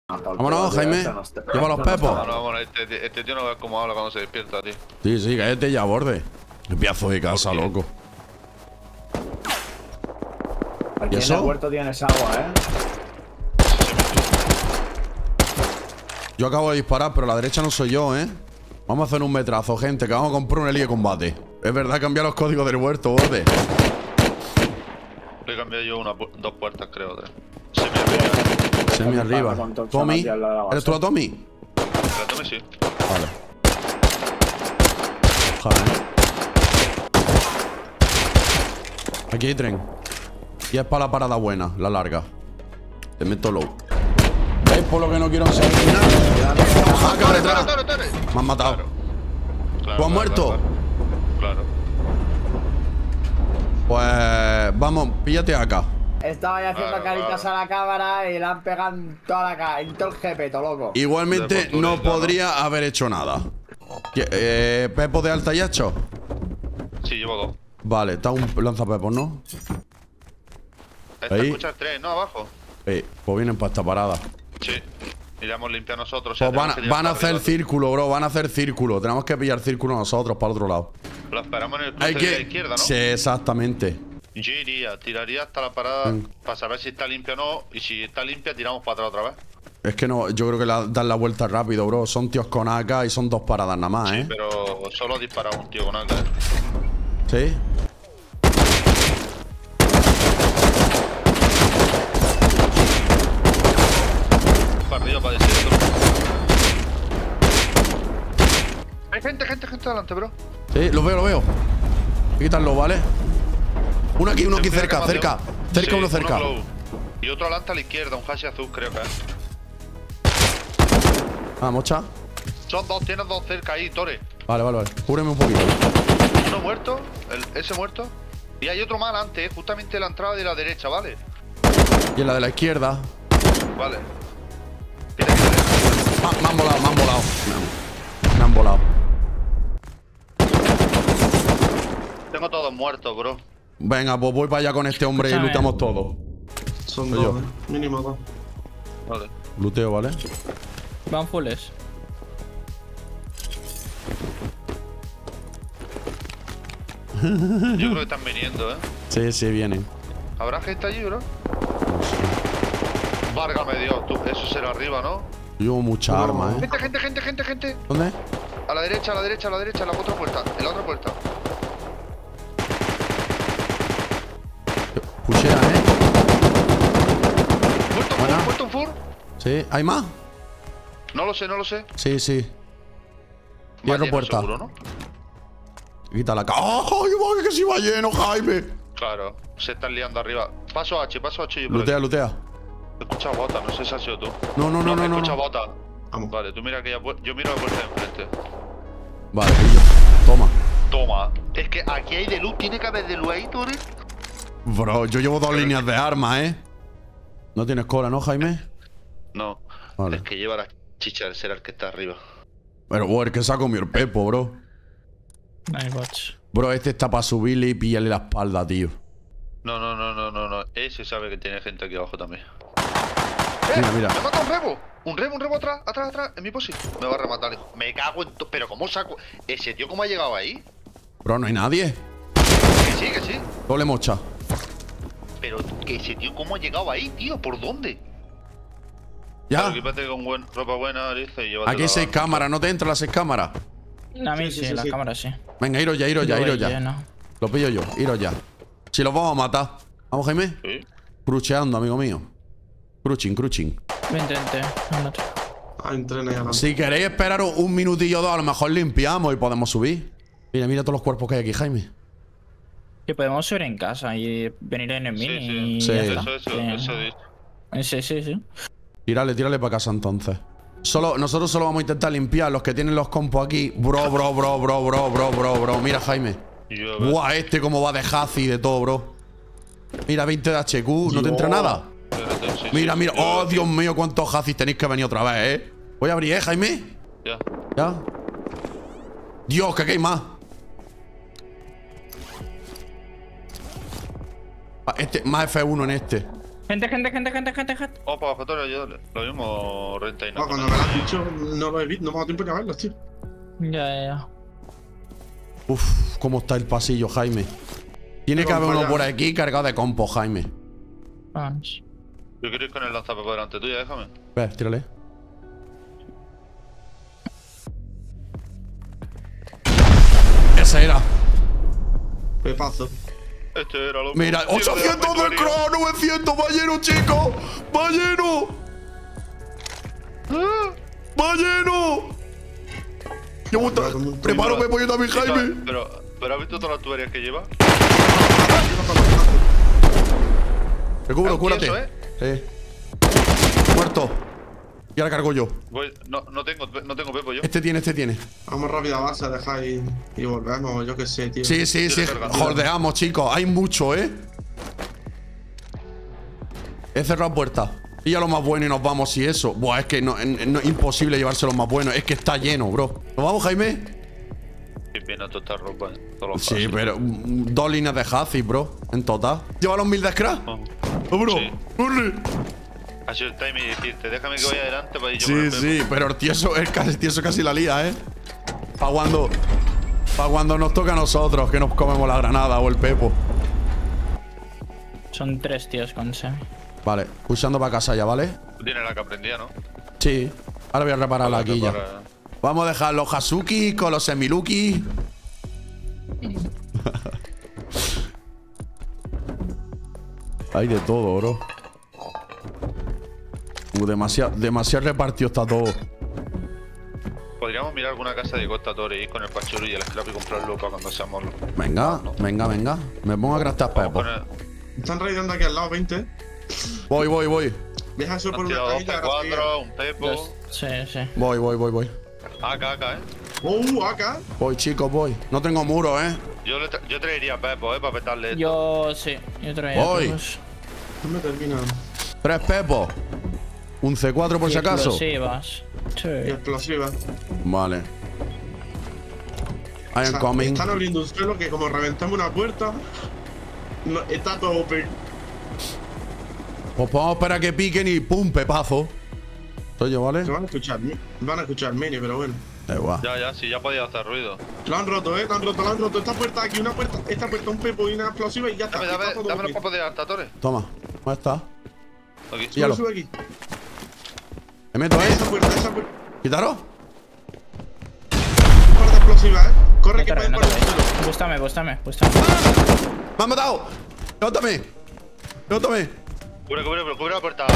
Vámonos, Jaime. Lleva los pepos. No, vámonos. Este tío no ve cómo habla cuando se despierta, tío. Sí, sí, cállate ya, borde. Qué pedazo de casa, loco. Aquí en el huerto tienes agua, Yo acabo de disparar, pero a la derecha no soy yo, Vamos a hacer un metrazo, gente, que vamos a comprar un heli de combate. Es verdad, cambiar los códigos del huerto, borde. Le he cambiado yo dos puertas, creo, tres. Semi arriba. Tommy, ¿eres tú la Tommy? La Tommy sí. Vale. Joder. Aquí hay tren. Y es para la parada buena, la larga. Te meto low. ¿Ves por lo que no quiero enseñar? ¡Acá detrás! Me han matado. ¿Tú has muerto? Claro. Pues vamos, píllate acá. Estaba ahí haciendo caritas a la cámara y le han pegado en toda la cara, en todo el jepeto, loco. Igualmente no podría haber hecho nada. ¿Pepo de alta ya hecho? Sí, llevo dos. Vale, está un lanzapepos, ¿no? Ahí. Escuchas tres, ¿no? Abajo. Pues vienen para esta parada. Sí. Y le hemos limpiado nosotros. Pues van a hacer círculo, bro. Van a hacer círculo. Tenemos que pillar círculo nosotros para el otro lado. Lo esperamos en el cruce de la izquierda, ¿no? Sí, exactamente. Yo tiraría hasta la parada para saber si está limpia o no. Y si está limpia, tiramos para atrás otra vez. Es que no, yo creo que dan la vuelta rápido, bro. Son tíos con AK y son dos paradas nada más, Sí, pero solo ha disparado un tío con AK. ¿Sí? Partido para desierto. Hay gente delante, bro. Sí, lo veo. Hay que quitarlo, ¿vale? Uno aquí cerca. Cerca, sí, uno cerca. Y otro adelante a la izquierda, un hash azul, creo que es. Mocha. Son dos, tienes dos cerca ahí, Tore. Vale. Cúbreme un poquito. Uno muerto, ese muerto. Y hay otro más adelante, justamente en la entrada de la derecha, ¿vale? Y en la de la izquierda. Vale. Me han volado. Tengo todos muertos, bro. Venga, pues voy para allá con este hombre y luteamos todo. Son dos, mínimo dos. Vale. Luteo, ¿vale? Van fulles. Yo creo que están viniendo, Sí, vienen. ¿Habrá gente allí, bro? Válgame Dios, tú, eso será arriba, ¿no? Llevo mucha arma, Gente. ¿Dónde? A la derecha, en la otra puerta, Pushean, ¿Muerto un fur? Sí, ¿hay más? No lo sé. Sí. Cierro puerta. Seguro, ¿no? Quita la cara. ¡Ay, que si va lleno, Jaime! Claro, se están liando arriba. Paso H, yo por Lutea. Escucha bota, no sé si has sido tú. No. Escucha bota. Vamos. Vale, tú mira aquella puerta. Yo miro la puerta de enfrente. Vale, pillo. Toma. Es que aquí hay de luz, tiene que haber de luz ahí, Tore. Bro, yo llevo dos líneas de armas, No tienes cola, ¿no, Jaime? No. Vale. Es que lleva la chicha, será el que está arriba. Pero, el que se ha comido el pepo, bro. Nice watch. Bro, este está para subirle y pillarle la espalda, tío. No. Ese sabe que tiene gente aquí abajo también. Mira. ¡Me mata un rebo! Un rebo atrás, en mi posi. Me va a rematar, hijo. Me cago en todo. Pero ¿cómo saco? ¿Ese tío cómo ha llegado ahí? Bro, no hay nadie. Que sí. Doble mocha. Pero que ese tío cómo ha llegado ahí, tío. ¿Por dónde? Ya. Claro, equipate con ropa buena, dice, y llévatela. Aquí hay 6 cámaras, ¿no te entran las 6 cámaras? A mí sí, la cámara sí. Venga, iros ya. Lo pillo yo, iros ya. Si los vamos a matar. ¿Vamos, Jaime? Sí. Crucheando, amigo mío. Cruching. Vente. Ándate. Entrena ya. Si queréis esperaros un minutillo o dos, a lo mejor limpiamos y podemos subir. Mira todos los cuerpos que hay aquí, Jaime. Que podemos subir en casa y venir en el mini y ya está. Sí. Tírale para casa entonces. Nosotros solo vamos a intentar limpiar los que tienen los compos aquí. Bro. Mira, Jaime. Buah, cómo va de hazi y de todo, bro. Mira, 20 de HQ, no te entra nada. Mira. Oh, Dios mío, cuántos hazis tenéis que venir otra vez, Voy a abrir, Jaime. Ya. Dios, que aquí hay más. Más F1 en este. Gente. Vamos para abajo, ayúdale. Lo mismo renta y no. Cuando me lo has dicho, no lo he visto, no me ha dado tiempo ni a verlos, tío. Ya. Uf, cómo está el pasillo, Jaime. Tiene que haber uno por aquí cargado de compo, Jaime. Vamos. Yo quiero ir con el lanzapepo delante tuya, déjame. Ve, tírale. Ese era. Pepazo. Este era lo Mira, 800 del cross, 900, va lleno, chicos. Va lleno. Va lleno. Preparo Pepo yo también, Jaime. Pero ¿has visto todas las tuberías que lleva? Te cubro, cúrate. Eso, Muerto. Y ahora cargo yo. No tengo Pepo yo. Este tiene. Vamos rápido a base, dejáis y volvemos, yo qué sé, tío. Sí. Holdeamos, chicos. Hay mucho, ¿eh? He cerrado puertas. Y ya lo más bueno y nos vamos y eso. Buah, es que no, imposible llevarse los más buenos. Es que está lleno, bro. ¿Nos vamos, Jaime? Qué pena toda esta ropa. Sí, pero 2 líneas de Hazi, bro. En total. ¿Lleva los 1000 de scrap? Bro. Sí. ¡Corre! Ha sido el timing y decirte, déjame que vaya adelante para ir yo. Sí, pero el tieso casi la lía, ¿eh? Para cuando nos toca a nosotros, que nos comemos la granada o el pepo. Son 3 tíos con semi. Vale, pulsando para casa ya, ¿vale? Tú tienes la que aprendía, ¿no? Sí. Ahora voy a reparar la quilla. Vamos a dejar los Hazuki con los Semiluki. Hay de todo, bro. Demasiado repartido está todo. Podríamos mirar alguna casa de Costa Torre, ir con el pachuro y el scrap y comprarlo para cuando seamos los... Venga. Me pongo a craftar pepo. Están raidando aquí al lado, 20. Voy. Deja eso por una cajilla. 4, un pepo. Sí. Voy. Acá, Acá. Voy, chicos, voy. No tengo muro, ¿eh? Yo traería pepo, para petarle esto. Yo traía. Voy. No me terminan. 3 pepos. Un C4 por si acaso. Explosivas. Sí. Y explosivas. Vale. I am coming. Están abriendo un suelo que como reventamos una puerta, está todo open. Pues vamos a esperar a que piquen y pum, pepazo. Soy yo, ¿vale? Se van a escuchar mini, pero bueno. Da igual. Ya podía hacer ruido. Lo han roto. Esta puerta aquí, esta puerta, un pepo y una explosiva y ya está. Dame los pepos de altatores. Toma. ¿Dónde está? Aquí. Sube aquí. Me meto, Esa puerta. ¿Quitaros? Un par de explosivas, Corre que pueden poner el suelo. Bústame. ¡Me han matado! ¡Levántame! Cubre la puerta.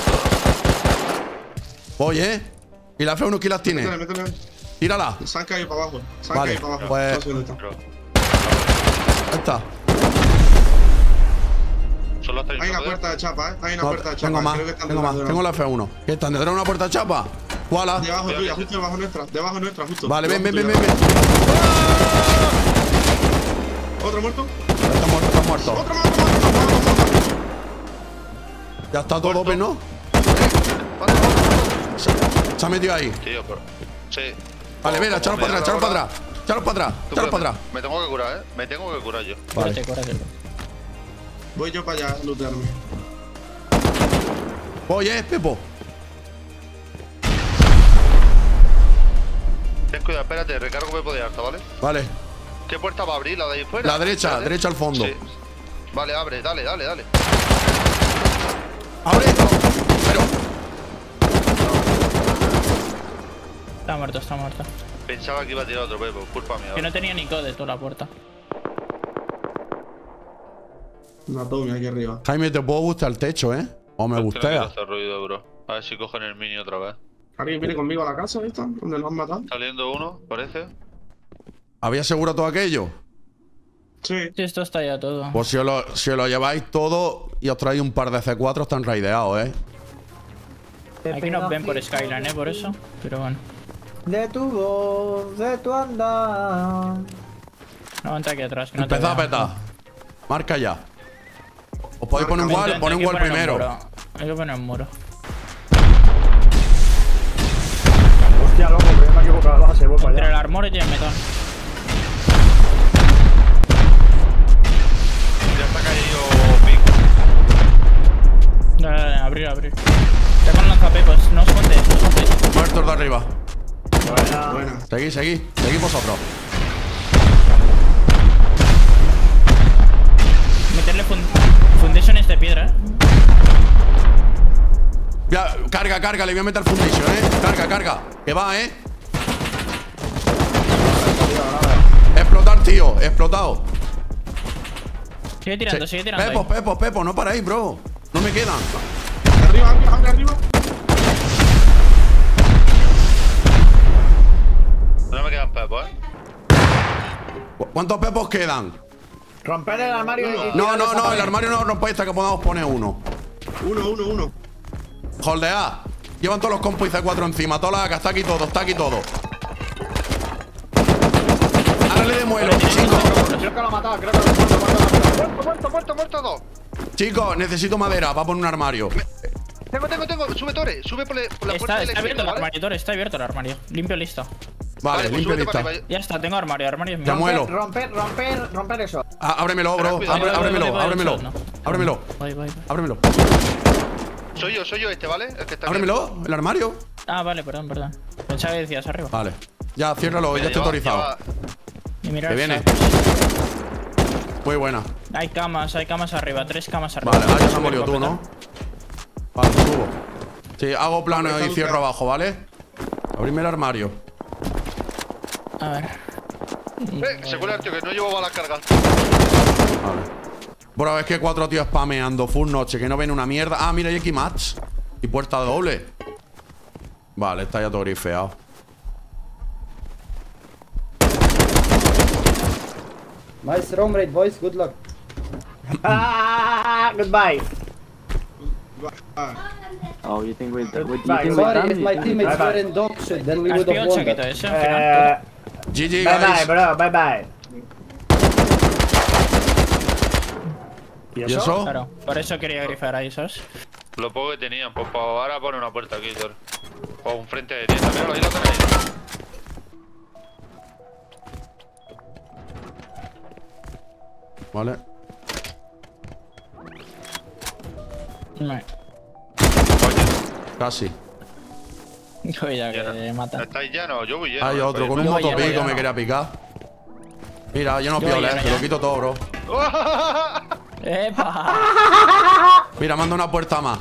Voy, ¿eh? ¿Y la F1 quién las tiene? Métele. Tírala. Se han caído para abajo. Vale, pues... Ahí está. Son las 30. Hay una puerta de chapa, Hay una puerta de chapa. Tengo más. Tengo la F1. ¿Qué están? ¿Detrás de una puerta de chapa? ¿Cuál? Debajo tuya, justo debajo nuestra. Debajo nuestra, justo. Vale, ven. ¿Otro muerto? Está muerto. ¡Otro muerto! Ya está todo open, ¿no? Se ha metido ahí. Tío, pero... Sí. Vale, ven, echaros para atrás. Me tengo que curar, Me tengo que curar yo. Vale. Cúrate. Voy yo para allá a lootearme. Voy, Pepo. Ten cuidado, espérate, recargo Pepo de harta, ¿vale? Vale. ¿Qué puerta va a abrir? ¿La de ahí fuera? La derecha al fondo. Sí. Vale, abre, dale. ¡Abre! Pero... Está muerto. Pensaba que iba a tirar otro Pepo, culpa mía. Que no tenía ni code toda la puerta. Una tome aquí arriba. Jaime, te puedo gustar el techo, ¿eh? O me gustea. hacer ruido, bro. A ver si cogen el mini otra vez. ¿Alguien viene conmigo a la casa esta? ¿Donde lo han matado? Saliendo uno, parece. ¿Había seguro todo aquello? Sí. Sí, esto está ya todo. Pues si os lo lleváis todo y os traéis un par de C4, están raideados, ¿eh? Aquí nos ven por Skyline, por eso. Pero bueno. De tu voz, de tu andar. No, aguanta aquí atrás. Que no Empezad a petar. Marca ya. Os podéis poner un wall, poner un wall primero. Hay que poner un muro. Hostia, loco, que me he equivocado la base, voy para Entre el allá. armor y el metón. Ya está caído Pic. abrir. Está con lanzapepos, no os juntéis, Muertos de arriba. Buena. Seguid vosotros. Meterle foundations de piedra, Carga, le voy a meter foundation, Carga. Que va, Explotar, tío, explotado. Sigue tirando. Pepo, no paráis, bro. No me quedan. Arriba. No me quedan pepos, ¿Cuántos pepos quedan? Romper el armario. No, el armario no lo rompáis hasta que podamos poner uno. Uno. Holdead. Llevan todos los compos y C4 encima. Toda la AK, está aquí todo. Ahora le demuelo, chicos. Creo que lo ha matado, Muerto dos. Chicos, necesito madera. Va a poner un armario. Tengo. Sube, Tore. Sube por la puerta del Está abierto el ¿vale? armario, Tore, está abierto el armario. Limpio, listo. Vale, pues limpio, súbete lista. para arriba. Ya está, tengo armario es mío. Ya muelo. Romper eso. Ábremelo, bro. Ábremelo. Voy. Ábremelo. Soy yo este, ¿vale? El que está Ábremelo, el armario. Ah, vale, perdón. Pensaba que decías arriba. Vale. Ya, ciérralo, ya estoy autorizado. Y mira, Que viene. Muy buena. Hay camas arriba, 3 camas arriba. Vale, ya se ha molido tú, ¿no? Vale, subo. Sí, hago plano y cierro abajo, ¿vale? Abrime el armario. A ver. Se cuela el tío, que no llevo balas cargadas. Vale. Bro, es que 4 tíos spameando full noche, que no ven una mierda. Ah, mira, hay aquí match. Y puerta doble. Vale, está ya todo grifeado. Nice roam rate, boys. Good luck. Goodbye. Oh, you think we're done? Sorry, if my teammates were in dog shit, then we ¿Has would have pillado el won chaquito that. ese al final? GG, Bye, guys. bro. Bye. ¿Y ¿Y eso? Claro, por eso quería grifar ahí, ¿sabes? Lo poco que tenían, pues para ahora pone una puerta aquí, Tore. O un frente de tienda. Míralo, ahí lo tenéis. Vale. No. Casi. Cuidado que mata. ¿Estáis llenos? Yo voy lleno. Hay otro con un Yo voy motopico lleno. me quería picar. Mira, yo no Yo voy pioles, lleno se ya. lo quito todo, bro. ¡Epa! Mira, manda una puerta más.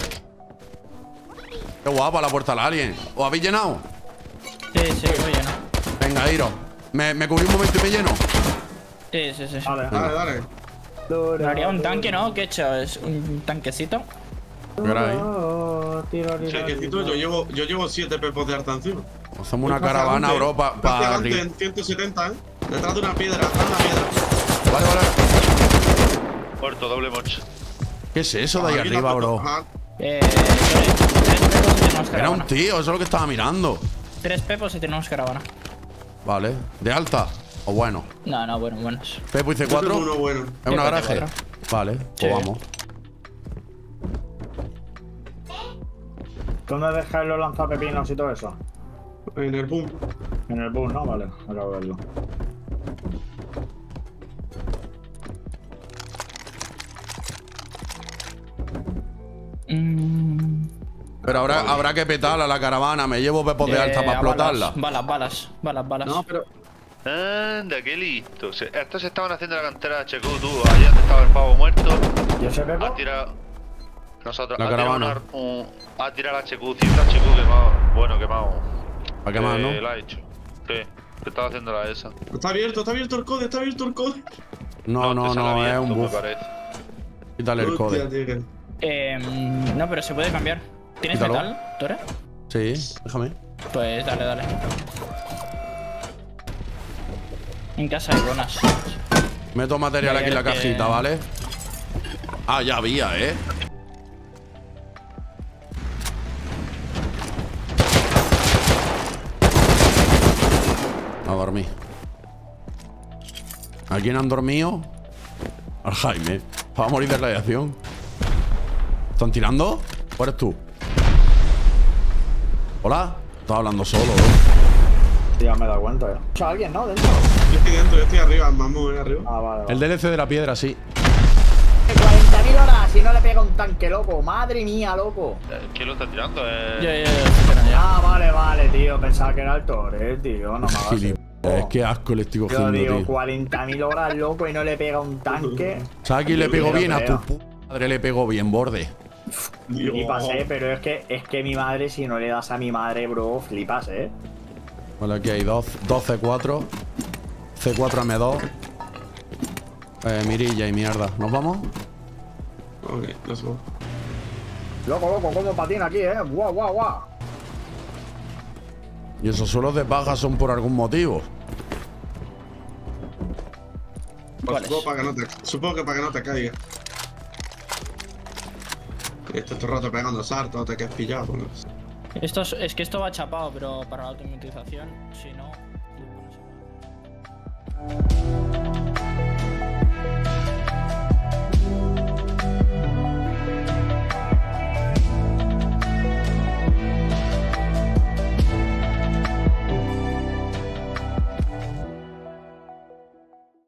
Qué guapa la puerta del alien. ¿Os habéis llenado? Sí, voy lleno. Venga, Iro. ¿Me cubrí un momento y me lleno? Sí. Dale. Me haría un tanque, ¿no? ¿Qué he hecho? ¿Es un tanquecito? ¿Qué era ahí? Chequecito, yo llevo 7 pepos de harta encima. Hacemos una caravana, bro, para Prácticamente en 170, Detrás de una piedra, detrás de una piedra. Vale. Muerto, doble moch. ¿Qué es eso de ahí Aquí arriba, la- bro? Ajá. 3 pepos y tenemos Era caravana. un tío, eso es lo que estaba mirando. 3 pepos y tenemos caravana. Vale. ¿De alta? ¿O bueno? No, buenos. Pepo y Yo tengo C4. uno bueno. ¿Es una Sí, garaje? C4. Vale, pues Sí. vamos. ¿Dónde dejáis los lanzapepinos y todo eso? En el boom. En el bus, ¿no? Vale, acabo de verlo. Pero habrá que petarla a la caravana. Me llevo pepos de alta para explotarla. Balas. No, pero Anda, qué listo. Estos se estaban haciendo la cantera de HQ, tú. Allá donde estaba el pavo muerto. ¿Y ese Pepo? Ha tirado. Nosotros. La ha tirado caravana. ha tirado el HQ, 5 HQ quemado. Bueno, quemado. ¿Para qué más, no? La ha hecho. Sí, que estaba haciendo la esa. Está abierto el code, No, te sale es abierto, un me buff. parece. Quítale el Hostia, code. tío, que- No, pero se puede cambiar. ¿Tienes Quítalo. metal, Tore? Sí, déjame. Pues dale. En casa hay buenas. Meto material aquí en la Que- cajita, ¿vale? Ah, ya había, ¿eh? A dormir. ¿A quién han dormido? Al Jaime. Va a morir de radiación. ¿Están tirando? ¿O eres tú? ¿Hola? Estaba hablando solo, ¿no? Ya me he dado cuenta, ya. ¿Hay alguien, no? Dentro. Yo estoy dentro, yo estoy arriba, vamos arriba. Ah, vale. El DLC de la piedra, sí. 40.000 horas si no le pega un tanque, loco. Madre mía, loco. ¿Quién lo está tirando? Ah, vale, tío. Pensaba que era el Torre, tío. No me hagas eso. Es que asco le estoy cogiendo, Yo digo, tío. 40.000 horas, loco, y no le pega un tanque. ¿Sabes a quién le pegó bien? A tu madre le pegó bien, borde. Flipas, pero es que mi madre, si no le das a mi madre, bro, flipas, Vale, aquí hay dos C4. C4 M2. Mirilla y mierda. ¿Nos vamos? Ok, let's go. Loco, cómo patina aquí, guau. Y esos suelos de paja son por algún motivo. Supongo que para que no te caiga. Todo el rato pegando sarto, te quedas pillado. Pues. Es que esto va chapado, pero para la automatización, si no...